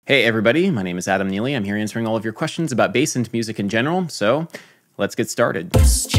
Hey everybody, my name is Adam Neely. I'm here answering all of your questions about bass and music in general, so let's get started.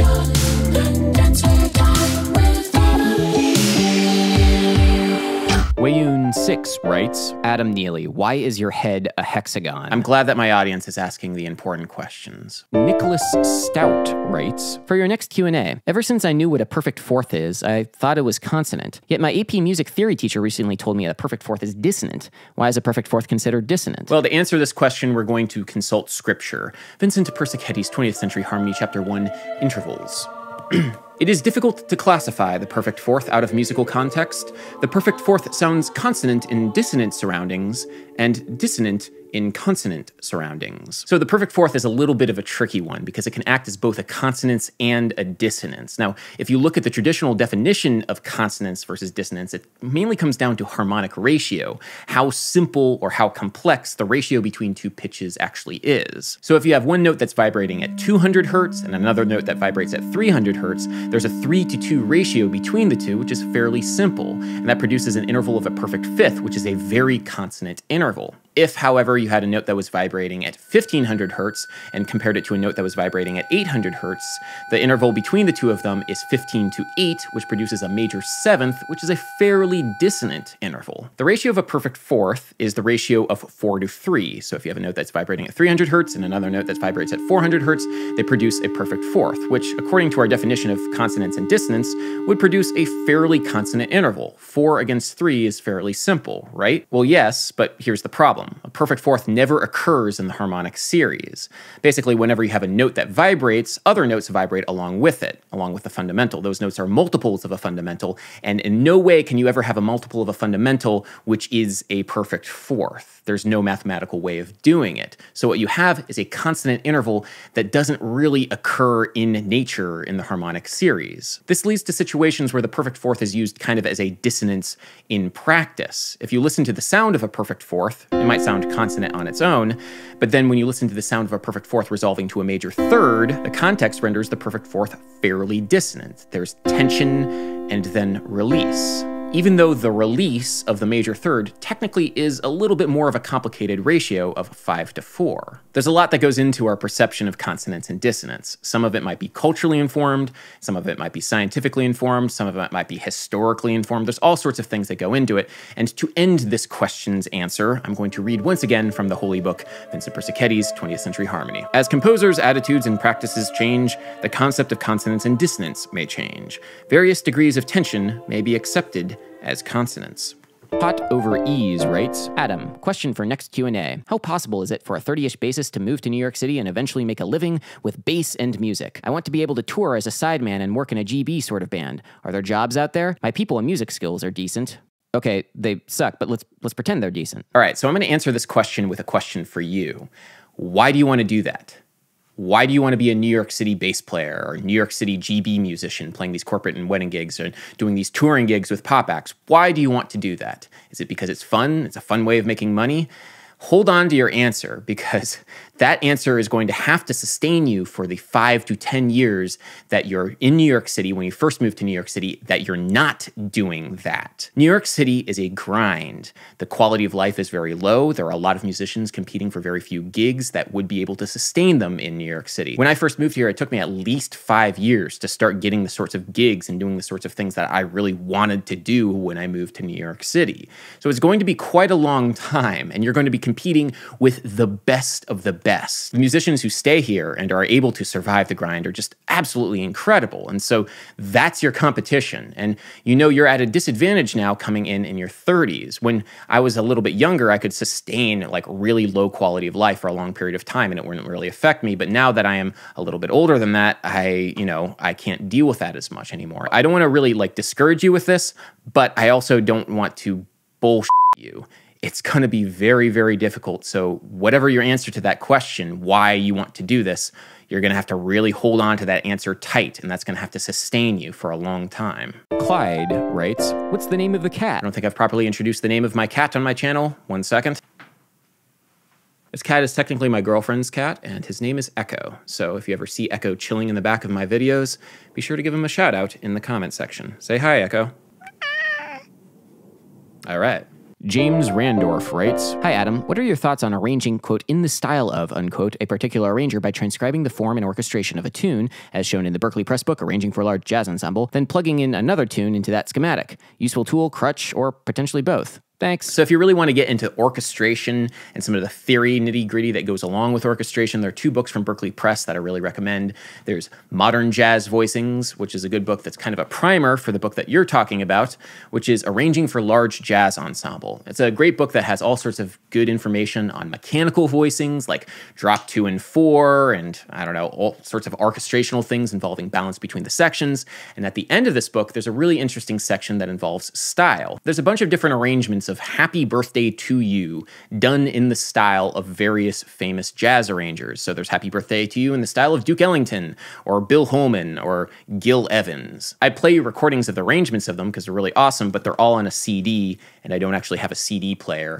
Weyoun Six writes, Adam Neely, why is your head a hexagon? I'm glad that my audience is asking the important questions. Nicholas Stout writes, for your next Q&A, ever since I knew what a perfect fourth is, I thought it was consonant. Yet my AP music theory teacher recently told me a perfect fourth is dissonant. Why is a perfect fourth considered dissonant? Well, to answer this question, we're going to consult scripture. Vincent Persichetti's 20th Century Harmony, Chapter 1, Intervals. It is difficult to classify the perfect fourth out of musical context. The perfect fourth sounds consonant in dissonant surroundings and dissonant in consonant surroundings. So the perfect fourth is a little bit of a tricky one because it can act as both a consonance and a dissonance. Now, if you look at the traditional definition of consonance versus dissonance, it mainly comes down to harmonic ratio, how simple or how complex the ratio between two pitches actually is. So if you have one note that's vibrating at 200 hertz and another note that vibrates at 300 hertz, there's a 3:2 ratio between the two, which is fairly simple, and that produces an interval of a perfect fifth, which is a very consonant interval. If, however, you had a note that was vibrating at 1500 hertz and compared it to a note that was vibrating at 800 hertz, the interval between the two of them is 15 to 8, which produces a major seventh, which is a fairly dissonant interval. The ratio of a perfect fourth is the ratio of 4 to 3. So if you have a note that's vibrating at 300 hertz and another note that vibrates at 400 hertz, they produce a perfect fourth, which, according to our definition of consonance and dissonance, would produce a fairly consonant interval. 4 against 3 is fairly simple, right? Well, yes, but here's the problem. A perfect fourth never occurs in the harmonic series. Basically, whenever you have a note that vibrates, other notes vibrate along with it, along with the fundamental. Those notes are multiples of a fundamental, and in no way can you ever have a multiple of a fundamental which is a perfect fourth. There's no mathematical way of doing it. So what you have is a consonant interval that doesn't really occur in nature in the harmonic series. This leads to situations where the perfect fourth is used kind of as a dissonance in practice. If you listen to the sound of a perfect fourth, it might sound consonant on its own, but then when you listen to the sound of a perfect fourth resolving to a major third, the context renders the perfect fourth fairly dissonant. There's tension and then release. Even though the release of the major third technically is a little bit more of a complicated ratio of 5 to 4. There's a lot that goes into our perception of consonance and dissonance. Some of it might be culturally informed, some of it might be scientifically informed, some of it might be historically informed. There's all sorts of things that go into it. And to end this question's answer, I'm going to read once again from the holy book, Vincent Persichetti's 20th Century Harmony. As composers' attitudes and practices change, the concept of consonance and dissonance may change. Various degrees of tension may be accepted as consonants. Hot Over Ease writes, Adam, question for next Q&A. How possible is it for a 30-ish bassist to move to New York City and eventually make a living with bass and music? I want to be able to tour as a sideman and work in a GB sort of band. Are there jobs out there? My people and music skills are decent. Okay, they suck, but let's pretend they're decent. All right, so I'm going to answer this question with a question for you. Why do you want to do that? Why do you want to be a New York City bass player or New York City GB musician playing these corporate and wedding gigs or doing these touring gigs with pop acts? Why do you want to do that? Is it because it's fun? It's a fun way of making money? Hold on to your answer, because that answer is going to have to sustain you for the 5 to 10 years that you're in New York City when you first moved to New York City, that you're not doing that. New York City is a grind. The quality of life is very low. There are a lot of musicians competing for very few gigs that would be able to sustain them in New York City. When I first moved here, it took me at least 5 years to start getting the sorts of gigs and doing the sorts of things that I really wanted to do when I moved to New York City. So it's going to be quite a long time, and you're going to be competing with the best of the best. The musicians who stay here and are able to survive the grind are just absolutely incredible. And so that's your competition. And you know you're at a disadvantage now coming in your 30s. When I was a little bit younger, I could sustain like really low quality of life for a long period of time and it wouldn't really affect me. But now that I am a little bit older than that, I can't deal with that as much anymore. I don't want to really like discourage you with this, but I also don't want to bullshit you. It's going to be very, very difficult. So whatever your answer to that question, why you want to do this, you're going to have to really hold on to that answer tight, and that's going to have to sustain you for a long time. Clyde writes, what's the name of the cat? I don't think I've properly introduced the name of my cat on my channel. 1 second. This cat is technically my girlfriend's cat, and his name is Echo. So if you ever see Echo chilling in the back of my videos, be sure to give him a shout out in the comment section. Say hi, Echo. All right. James Randorff writes, Hi Adam, what are your thoughts on arranging, quote, in the style of, unquote, a particular arranger by transcribing the form and orchestration of a tune, as shown in the Berklee Press book Arranging for Large Jazz Ensemble, then plugging in another tune into that schematic? Useful tool, crutch, or potentially both? Thanks. So if you really want to get into orchestration and some of the theory nitty-gritty that goes along with orchestration, there are 2 books from Berklee Press that I really recommend. There's Modern Jazz Voicings, which is a good book that's kind of a primer for the book that you're talking about, which is Arranging for Large Jazz Ensemble. It's a great book that has all sorts of good information on mechanical voicings, like drop 2 and 4, and I don't know, all sorts of orchestrational things involving balance between the sections. And at the end of this book, there's a really interesting section that involves style. There's a bunch of different arrangements of Happy Birthday to You done in the style of various famous jazz arrangers. So there's Happy Birthday to You in the style of Duke Ellington or Bill Holman or Gil Evans. I play you recordings of the arrangements of them because they're really awesome, but they're all on a CD and I don't actually have a CD player.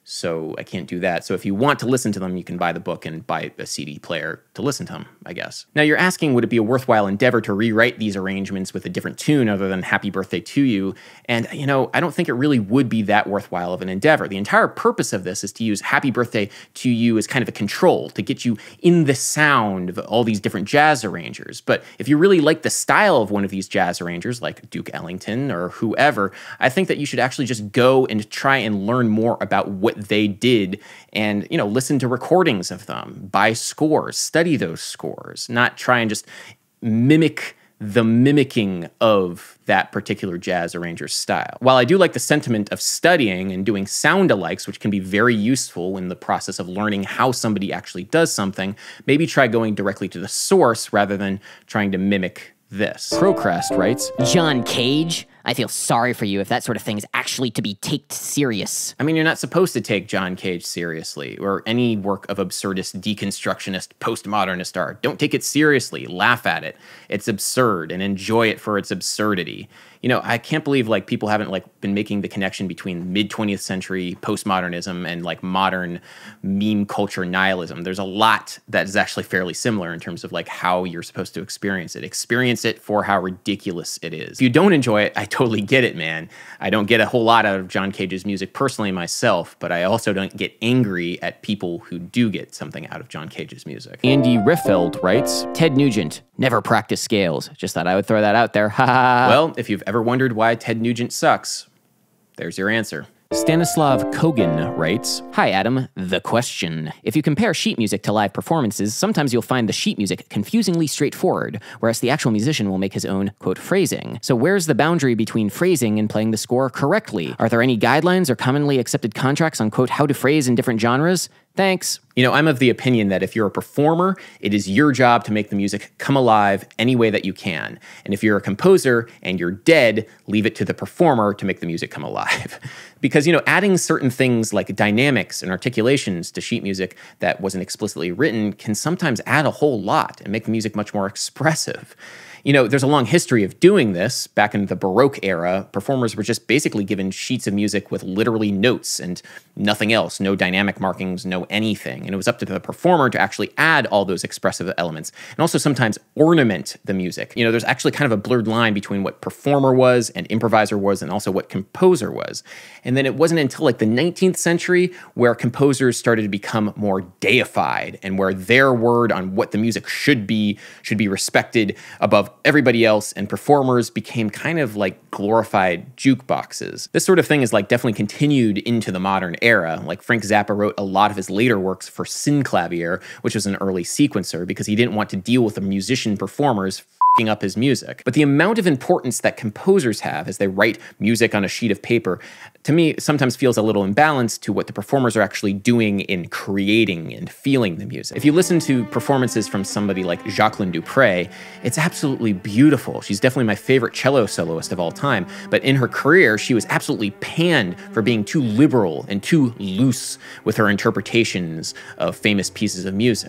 So I can't do that. So if you want to listen to them, you can buy the book and buy a CD player to listen to them, I guess. Now you're asking, would it be a worthwhile endeavor to rewrite these arrangements with a different tune other than Happy Birthday to You? And, you know, I don't think it really would be that worthwhile of an endeavor. The entire purpose of this is to use Happy Birthday to You as kind of a control to get you in the sound of all these different jazz arrangers. But if you really like the style of one of these jazz arrangers, like Duke Ellington or whoever, I think that you should actually just go and try and learn more about what they did and, you know, listen to recordings of them, buy scores, study those scores, not try and just mimic the mimicking of that particular jazz arranger's style. While I do like the sentiment of studying and doing sound-alikes, which can be very useful in the process of learning how somebody actually does something, maybe try going directly to the source rather than trying to mimic this. Procrast writes, John Cage? I feel sorry for you if that sort of thing is actually to be taken serious. I mean, you're not supposed to take John Cage seriously, or any work of absurdist, deconstructionist, postmodernist art. Don't take it seriously. Laugh at it. It's absurd, and enjoy it for its absurdity. You know, I can't believe, like, people haven't, like, been making the connection between mid-20th century postmodernism and, like, modern meme culture nihilism. There's a lot that is actually fairly similar in terms of, like, how you're supposed to experience it. Experience it for how ridiculous it is. If you don't enjoy it, I totally get it, man. I don't get a whole lot out of John Cage's music personally myself, but I also don't get angry at people who do get something out of John Cage's music. Andy Riffeld writes, Ted Nugent, never practice scales. Just thought I would throw that out there. Ha ha. Well, if you've ever wondered why Ted Nugent sucks, there's your answer. Stanislav Kogan writes, Hi Adam, the question. If you compare sheet music to live performances, sometimes you'll find the sheet music confusingly straightforward, whereas the actual musician will make his own, quote, phrasing. So where's the boundary between phrasing and playing the score correctly? Are there any guidelines or commonly accepted contracts on, quote, how to phrase in different genres? Thanks. You know, I'm of the opinion that if you're a performer, it is your job to make the music come alive any way that you can. And if you're a composer and you're dead, leave it to the performer to make the music come alive. Because, you know, adding certain things like dynamics and articulations to sheet music that wasn't explicitly written can sometimes add a whole lot and make the music much more expressive. You know, there's a long history of doing this. Back in the Baroque era, performers were just basically given sheets of music with literally notes and nothing else, no dynamic markings, no anything. And it was up to the performer to actually add all those expressive elements and also sometimes ornament the music. You know, there's actually kind of a blurred line between what performer was and improviser was and also what composer was. And then it wasn't until like the 19th century where composers started to become more deified and where their word on what the music should be respected above everybody else, and performers became kind of like glorified jukeboxes. This sort of thing is like definitely continued into the modern era. Like Frank Zappa wrote a lot of his later works for synclavier, which was an early sequencer, because he didn't want to deal with the musician performers f***ing up his music. But the amount of importance that composers have as they write music on a sheet of paper, to me, sometimes feels a little imbalanced to what the performers are actually doing in creating and feeling the music. If you listen to performances from somebody like Jacqueline Dupre, it's absolutely beautiful. She's definitely my favorite cello soloist of all time, but in her career, she was absolutely panned for being too liberal and too loose with her interpretations of famous pieces of music.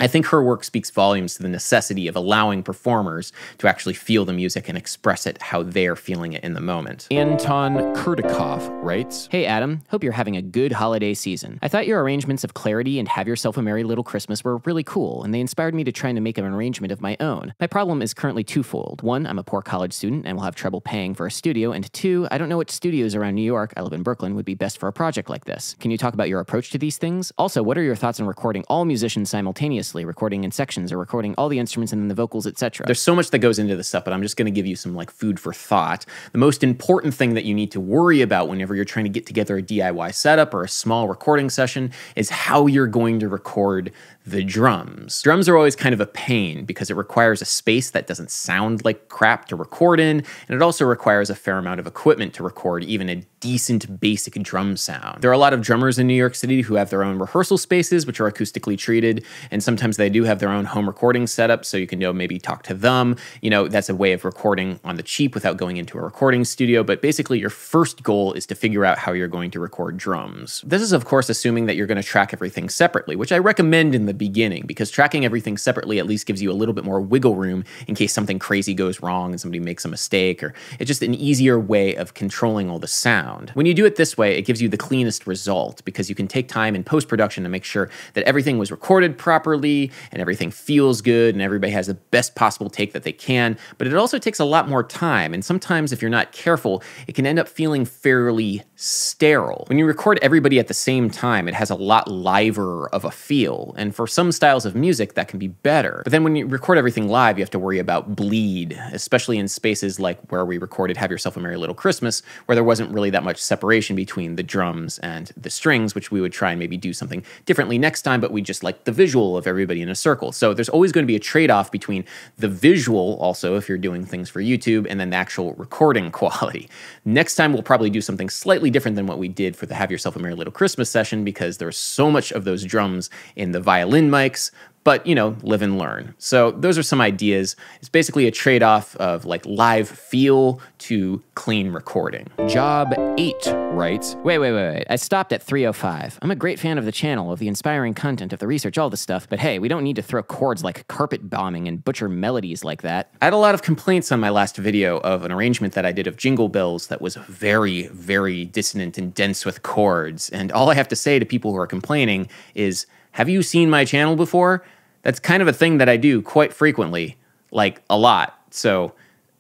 I think her work speaks volumes to the necessity of allowing performers to actually feel the music and express it how they're feeling it in the moment. Anton Kurdakov writes, Hey Adam, hope you're having a good holiday season. I thought your arrangements of Clarity and Have Yourself a Merry Little Christmas were really cool, and they inspired me to try to make an arrangement of my own. My problem is currently twofold. One, I'm a poor college student and will have trouble paying for a studio, and two, I don't know which studios around New York, I live in Brooklyn, would be best for a project like this. Can you talk about your approach to these things? Also, what are your thoughts on recording all musicians simultaneously, recording in sections, or recording all the instruments and then the vocals, etc.? There's so much that goes into this stuff, but I'm just going to give you some like food for thought. The most important thing that you need to worry about whenever you're trying to get together a DIY setup or a small recording session is how you're going to record the drums. Drums are always kind of a pain because it requires a space that doesn't sound like crap to record in, and it also requires a fair amount of equipment to record even a decent basic drum sound. There are a lot of drummers in New York City who have their own rehearsal spaces, which are acoustically treated, and sometimes they do have their own home recording setup, so you can maybe talk to them. That's a way of recording on the cheap without going into a recording studio, but basically your first goal is to figure out how you're going to record drums. This is, of course, assuming that you're going to track everything separately, which I recommend in the beginning, because tracking everything separately at least gives you a little bit more wiggle room in case something crazy goes wrong and somebody makes a mistake, or it's just an easier way of controlling all the sound. When you do it this way, it gives you the cleanest result because you can take time in post-production to make sure that everything was recorded properly and everything feels good and everybody has the best possible take that they can, but it also takes a lot more time, and sometimes if you're not careful, it can end up feeling fairly sterile. When you record everybody at the same time, it has a lot liver of a feel, and for some styles of music, that can be better. But then when you record everything live, you have to worry about bleed, especially in spaces like where we recorded Have Yourself a Merry Little Christmas, where there wasn't really that much separation between the drums and the strings, which we would try and maybe do something differently next time, but we just like the visual of everybody in a circle. So there's always going to be a trade-off between the visual, also if you're doing things for YouTube, and then the actual recording quality. Next time we'll probably do something slightly different than what we did for the Have Yourself a Merry Little Christmas session, because there's so much of those drums in the violin mics, but, live and learn. So those are some ideas. It's basically a trade-off of like live feel to clean recording. Job 8 writes, Wait. I stopped at 305. I'm a great fan of the channel, of the inspiring content, of the research, all this stuff, but hey, we don't need to throw chords like carpet bombing and butcher melodies like that. I had a lot of complaints on my last video of an arrangement that I did of Jingle Bells that was very, very dissonant and dense with chords. And all I have to say to people who are complaining is, have you seen my channel before? That's kind of a thing that I do quite frequently, like a lot. So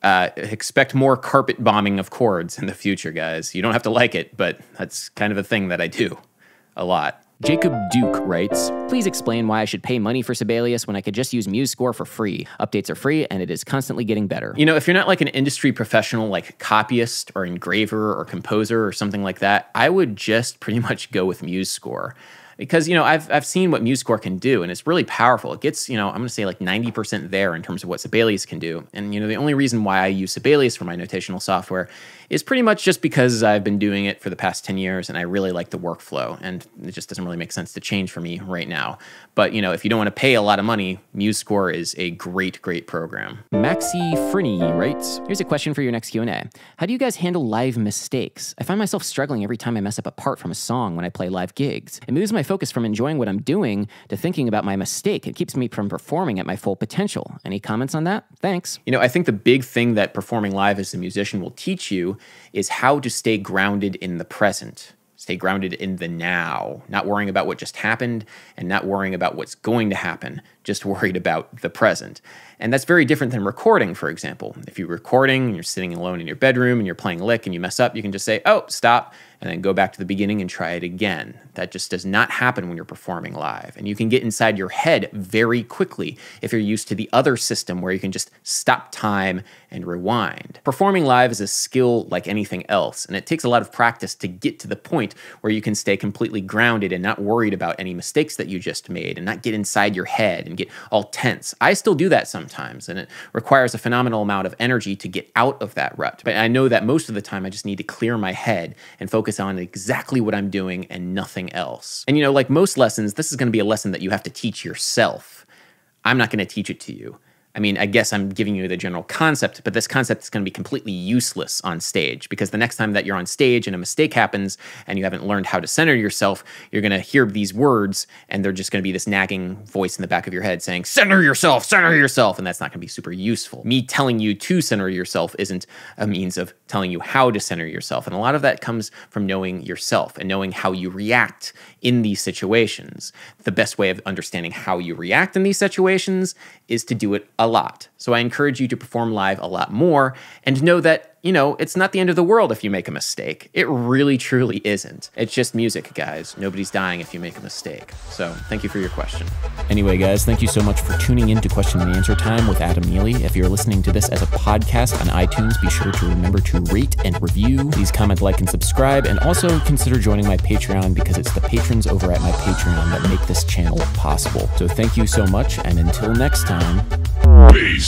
expect more carpet bombing of chords in the future, guys. You don't have to like it, but that's kind of a thing that I do a lot. Jacob Duke writes, Please explain why I should pay money for Sibelius when I could just use MuseScore for free. Updates are free, and it is constantly getting better. If you're not like an industry professional like copyist or engraver or composer or something like that, I would just pretty much go with MuseScore. Because, I've seen what MuseScore can do, and it's really powerful. It gets, I'm going to say like 90% there in terms of what Sibelius can do. And, the only reason why I use Sibelius for my notational software is pretty much just because I've been doing it for the past 10 years, and I really like the workflow, and it just doesn't really make sense to change for me right now. But, if you don't want to pay a lot of money, MuseScore is a great program. Maxi Frini writes, Here's a question for your next Q&A. How do you guys handle live mistakes? I find myself struggling every time I mess up a part from a song when I play live gigs. It moves my focus from enjoying what I'm doing to thinking about my mistake. It keeps me from performing at my full potential. Any comments on that? Thanks. I think the big thing that performing live as a musician will teach you is how to stay grounded in the present. Stay grounded in the now, not worrying about what just happened and not worrying about what's going to happen, just worried about the present. And that's very different than recording, for example. If you're recording and you're sitting alone in your bedroom and you're playing a lick and you mess up, you can just say, oh, stop, and then go back to the beginning and try it again. That just does not happen when you're performing live. And you can get inside your head very quickly if you're used to the other system where you can just stop time and rewind. Performing live is a skill like anything else, and it takes a lot of practice to get to the point where you can stay completely grounded and not worried about any mistakes that you just made and not get inside your head and get all tense. I still do that sometimes, and it requires a phenomenal amount of energy to get out of that rut. But I know that most of the time I just need to clear my head and focus on exactly what I'm doing and nothing else. And like most lessons, this is going to be a lesson that you have to teach yourself. I'm not going to teach it to you. I mean, I guess I'm giving you the general concept, but this concept is going to be completely useless on stage, because the next time that you're on stage and a mistake happens and you haven't learned how to center yourself, you're going to hear these words and they're just going to be this nagging voice in the back of your head saying, center yourself, and that's not going to be super useful. Me telling you to center yourself isn't a means of telling you how to center yourself. And a lot of that comes from knowing yourself and knowing how you react in these situations. The best way of understanding how you react in these situations is to do it a lot. So I encourage you to perform live a lot more and know that, you know, it's not the end of the world if you make a mistake. It really, truly isn't. It's just music, guys. Nobody's dying if you make a mistake. So thank you for your question. Anyway, guys, thank you so much for tuning in to Question and Answer Time with Adam Neely. If you're listening to this as a podcast on iTunes, be sure to remember to rate and review. Please comment, like, and subscribe. And also consider joining my Patreon, because it's the patrons over at my Patreon that make this channel possible. So thank you so much, and until next time, peace.